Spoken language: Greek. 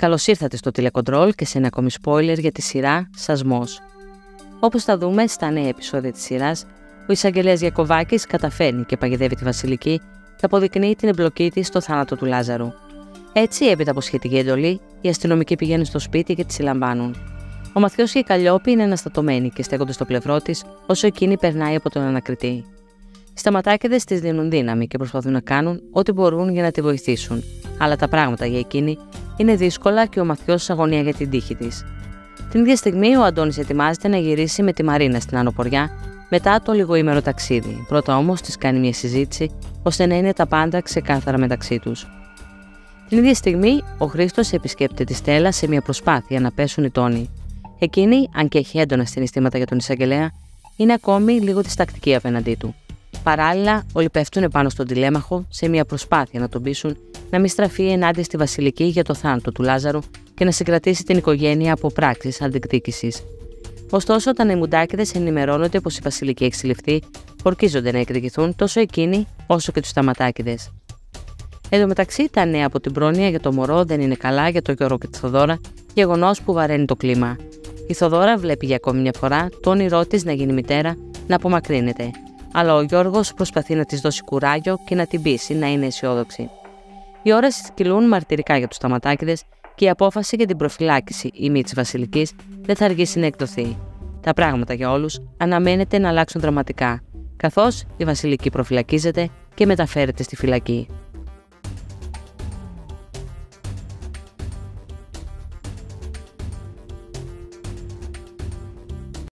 Καλώς ήρθατε στο τηλεκοντρόλ και σε ένα ακόμη spoiler για τη σειρά Σασμός. Όπως θα δούμε στα νέα επεισόδια της σειράς, ο εισαγγελέας Γιακοβάκης καταφέρνει και παγιδεύει τη Βασιλική και αποδεικνύει την εμπλοκή της στο θάνατο του Λάζαρου. Έτσι, έπειτα από σχετική εντολή, οι αστυνομικοί πηγαίνουν στο σπίτι και τη συλλαμβάνουν. Ο Μαθιός και η Καλλιόπη είναι αναστατωμένοι και στέκονται στο πλευρό της όσο εκείνη περνάει από τον ανακριτή. Οι σταματάκηδες της δίνουν δύναμη και προσπαθούν να κάνουν ό,τι μπορούν για να τη βοηθήσουν, αλλά τα πράγματα για εκείνη είναι δύσκολα και ο Μαθιός αγωνία για την τύχη της. Την ίδια στιγμή, ο Αντώνης ετοιμάζεται να γυρίσει με τη Μαρίνα στην Άνω Ποριά μετά το λιγοήμερο ταξίδι. Πρώτα όμως της κάνει μια συζήτηση ώστε να είναι τα πάντα ξεκάθαρα μεταξύ τους. Την ίδια στιγμή, ο Χρήστος επισκέπτεται τη Στέλλα σε μια προσπάθεια να πέσουν οι τόνοι. Εκείνη, αν και έχει έντονα συναισθήματα για τον εισαγγελέα, είναι ακόμη λίγο διστακτική απέναντί του. Παράλληλα, όλοι πέφτουν πάνω στον τηλέμαχο σε μια προσπάθεια να τον πείσουν να μην στραφεί ενάντια στη Βασιλική για το θάνατο του Λάζαρου και να συγκρατήσει την οικογένεια από πράξεις αντικτίκησης. Ωστόσο, όταν οι Μουντάκηδες ενημερώνονται πως η Βασιλική έχει συλληφθεί, ορκίζονται να εκδικηθούν τόσο εκείνοι όσο και τους Σταματάκηδες. Εν τω μεταξύ, τα νέα από την πρόνοια για το μωρό δεν είναι καλά για τον Γιώργο και τη Θοδώρα, γεγονός που βαραίνει το κλίμα. Η Θοδώρα βλέπει για ακόμη μια φορά το όνειρό της να γίνει μητέρα να απομακρύνεται, αλλά ο Γιώργος προσπαθεί να της δώσει κουράγιο και να την πείσει να είναι αισιόδοξη. Οι ώρες κυλούν μαρτυρικά για τους Σταματάκηδες και η απόφαση για την προφυλάκηση ή μη της Βασιλικής δεν θα αργήσει να εκδοθεί. Τα πράγματα για όλους αναμένεται να αλλάξουν δραματικά, καθώς η Βασιλική προφυλακίζεται και μεταφέρεται στη φυλακή.